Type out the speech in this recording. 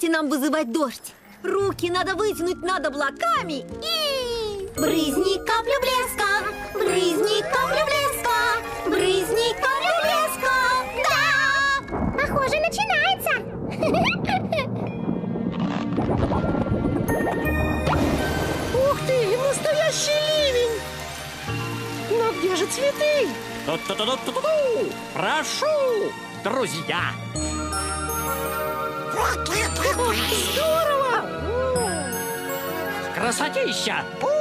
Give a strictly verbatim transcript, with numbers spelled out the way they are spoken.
Давайте нам вызывать дождь. Руки надо вытянуть над облаками и... Брызни каплю блеска, брызни каплю блеска, брызни каплю блеска. Да! Похоже, начинается. Ух ты, настоящий ливень! Но где же цветы? Ту-ту-ту-ту-ту-ту! Прошу, друзья! Здорово! Красотища!